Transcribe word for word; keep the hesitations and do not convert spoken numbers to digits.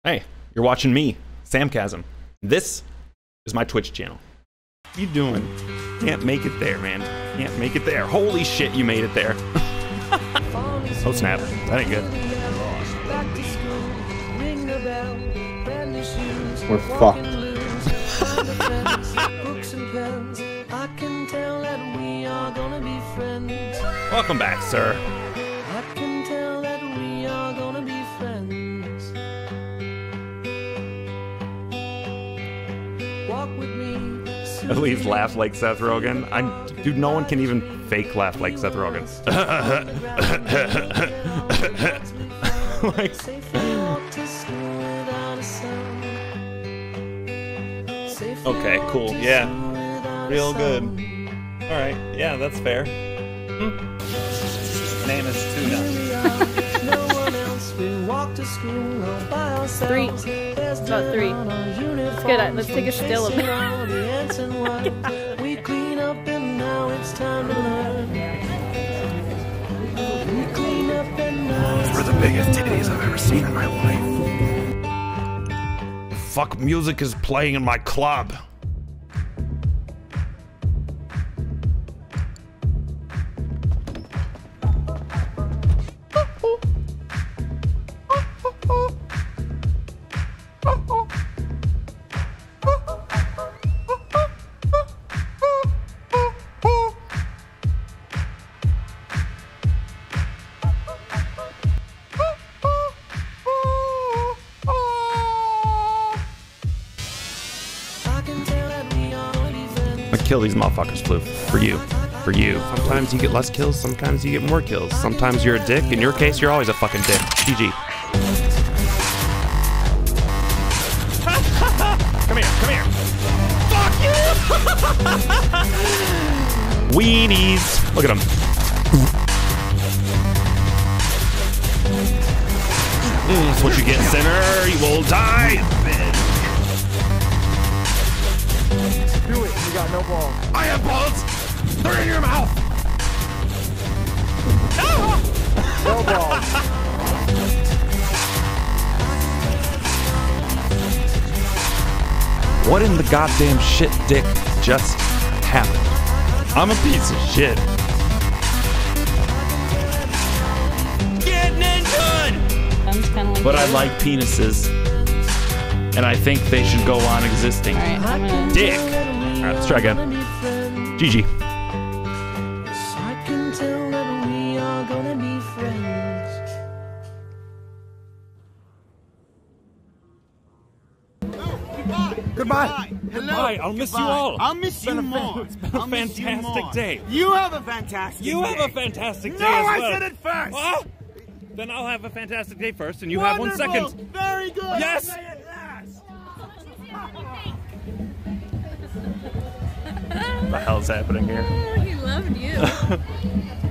Hey, you're watching me, Samcasm. This is my Twitch channel. What you doing? Can't make it there, man. Can't make it there. Holy shit, you made it there. Oh snap, that ain't good. We're fucked. Welcome back, sir. At least laugh like Seth Rogen. I, dude, no one can even fake laugh like Seth Rogen. Like, okay, cool. Yeah, real good. All right, yeah, that's fair. Hmm. Bananas tuna. Three. It's about three. Let's get it. Let's take a still of it. We clean up and now it's time to learn. We clean up and now Those were the biggest titties I've ever seen in my life. Fuck music is playing in my club. I kill these motherfuckers, Floof. For you. For you. Sometimes you get less kills, sometimes you get more kills. Sometimes you're a dick. In your case, you're always a fucking dick. G G. Come here, come here. Fuck you! Weenies. Look at them. Mm, that's what you get, sinner. You will die. Do it. You got no balls. I have balls. They're in your mouth. No balls. What in the goddamn shit, dick, just happened? I'm a piece of shit. Getting in good. But I like penises, and I think they should go on existing. All right, I'm gonna... Dick. All right, let's try again. G G. I can tell that we are gonna be friends. Goodbye. Goodbye. I'll miss you all. I'll miss you more. It's been a I'll miss you fantastic more. day. You have a fantastic You day. have a fantastic day No, as I well. said it first. What? Then I'll have a fantastic day first, and you Wonderful. have one second. Very good. Yes. Say it last. What the hell's happening here? He loved you.